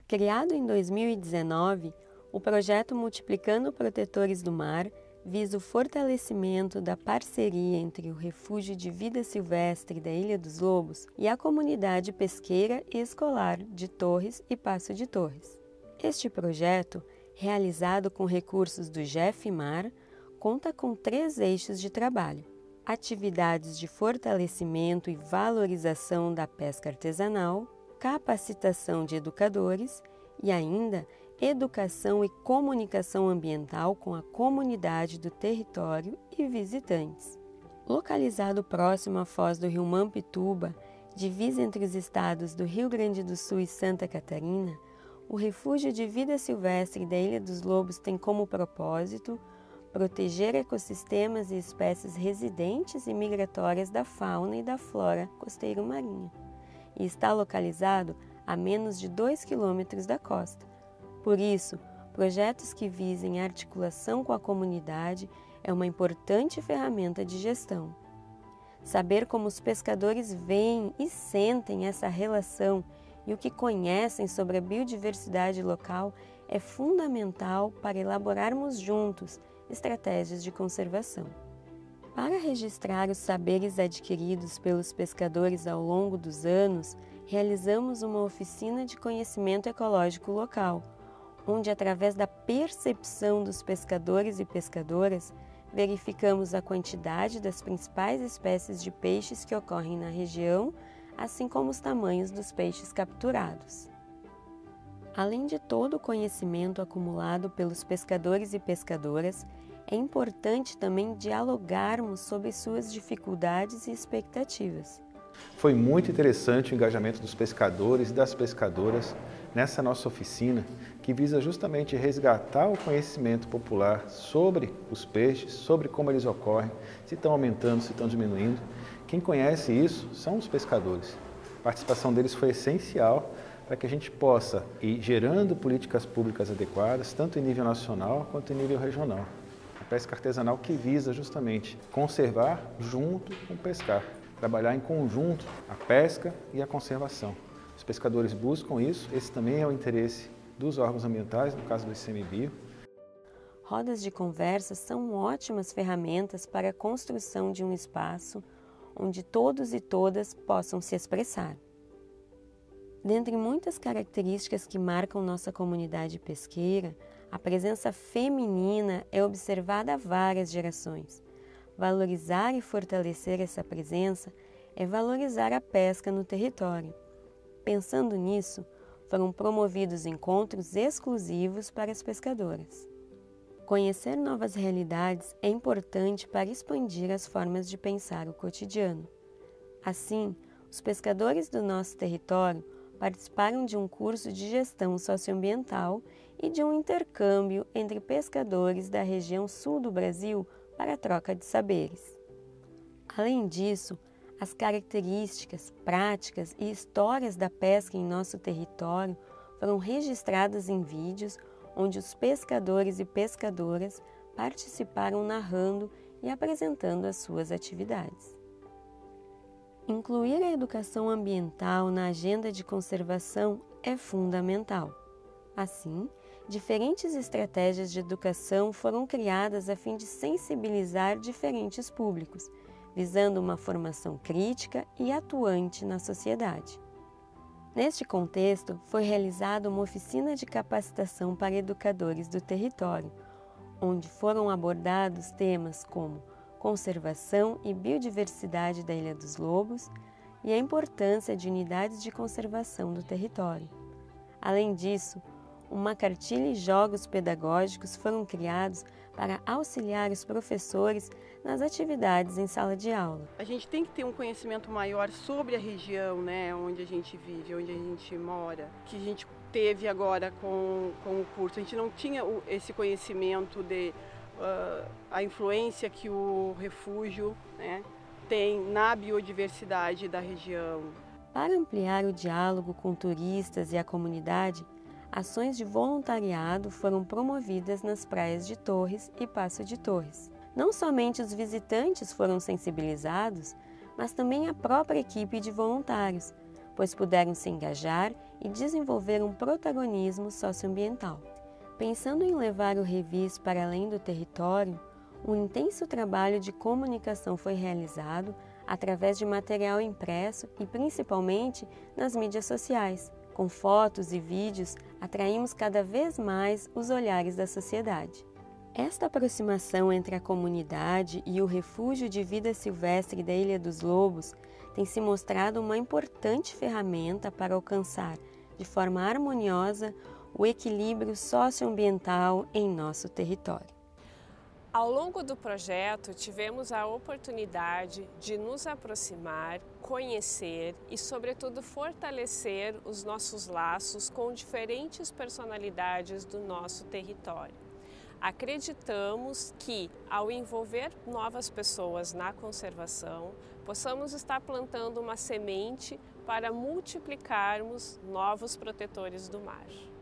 Criado em 2019, o projeto Multiplicando Protetores do Mar visa o fortalecimento da parceria entre o Refúgio de Vida Silvestre da Ilha dos Lobos e a comunidade pesqueira e escolar de Torres e Passo de Torres. Este projeto, realizado com recursos do GEF-Mar, conta com 3 eixos de trabalho: atividades de fortalecimento e valorização da pesca artesanal, capacitação de educadores e ainda educação e comunicação ambiental com a comunidade do território e visitantes. Localizado próximo à foz do rio Mampituba, divisa entre os estados do Rio Grande do Sul e Santa Catarina, o Refúgio de Vida Silvestre da Ilha dos Lobos tem como propósito proteger ecossistemas e espécies residentes e migratórias da fauna e da flora costeiro-marinha, e está localizado a menos de 2 quilômetros da costa. Por isso, projetos que visem a articulação com a comunidade é uma importante ferramenta de gestão. Saber como os pescadores veem e sentem essa relação e o que conhecem sobre a biodiversidade local é fundamental para elaborarmos juntos estratégias de conservação. Para registrar os saberes adquiridos pelos pescadores ao longo dos anos, realizamos uma oficina de conhecimento ecológico local, onde, através da percepção dos pescadores e pescadoras, verificamos a quantidade das principais espécies de peixes que ocorrem na região, assim como os tamanhos dos peixes capturados. Além de todo o conhecimento acumulado pelos pescadores e pescadoras, é importante também dialogarmos sobre suas dificuldades e expectativas. Foi muito interessante o engajamento dos pescadores e das pescadoras nessa nossa oficina, que visa justamente resgatar o conhecimento popular sobre os peixes, sobre como eles ocorrem, se estão aumentando, se estão diminuindo. Quem conhece isso são os pescadores. A participação deles foi essencial para que a gente possa ir gerando políticas públicas adequadas, tanto em nível nacional quanto em nível regional. A pesca artesanal que visa justamente conservar junto com pescar, trabalhar em conjunto a pesca e a conservação. Os pescadores buscam isso, esse também é o interesse dos órgãos ambientais, no caso do ICMBio. Rodas de conversa são ótimas ferramentas para a construção de um espaço onde todos e todas possam se expressar. Dentre muitas características que marcam nossa comunidade pesqueira, a presença feminina é observada há várias gerações. Valorizar e fortalecer essa presença é valorizar a pesca no território. Pensando nisso, foram promovidos encontros exclusivos para as pescadoras. Conhecer novas realidades é importante para expandir as formas de pensar o cotidiano. Assim, os pescadores do nosso território participaram de um curso de gestão socioambiental e de um intercâmbio entre pescadores da região sul do Brasil para a troca de saberes. Além disso, as características, práticas e histórias da pesca em nosso território foram registradas em vídeos onde os pescadores e pescadoras participaram narrando e apresentando as suas atividades. Incluir a educação ambiental na agenda de conservação é fundamental. Assim, diferentes estratégias de educação foram criadas a fim de sensibilizar diferentes públicos, visando uma formação crítica e atuante na sociedade. Neste contexto, foi realizada uma oficina de capacitação para educadores do território, onde foram abordados temas como conservação e biodiversidade da Ilha dos Lobos e a importância de unidades de conservação do território. Além disso, uma cartilha e jogos pedagógicos foram criados para auxiliar os professores nas atividades em sala de aula. A gente tem que ter um conhecimento maior sobre a região, né, onde a gente vive, onde a gente mora, que a gente teve agora com o curso. A gente não tinha esse conhecimento de a influência que o refúgio, né, tem na biodiversidade da região. Para ampliar o diálogo com turistas e a comunidade, ações de voluntariado foram promovidas nas praias de Torres e Passo de Torres. Não somente os visitantes foram sensibilizados, mas também a própria equipe de voluntários, pois puderam se engajar e desenvolver um protagonismo socioambiental. Pensando em levar o Revis para além do território, um intenso trabalho de comunicação foi realizado através de material impresso e principalmente nas mídias sociais. Com fotos e vídeos, atraímos cada vez mais os olhares da sociedade. Esta aproximação entre a comunidade e o refúgio de vida silvestre da Ilha dos Lobos tem se mostrado uma importante ferramenta para alcançar, de forma harmoniosa, o equilíbrio socioambiental em nosso território. Ao longo do projeto, tivemos a oportunidade de nos aproximar, conhecer e, sobretudo, fortalecer os nossos laços com diferentes personalidades do nosso território. Acreditamos que, ao envolver novas pessoas na conservação, possamos estar plantando uma semente para multiplicarmos novos protetores do mar.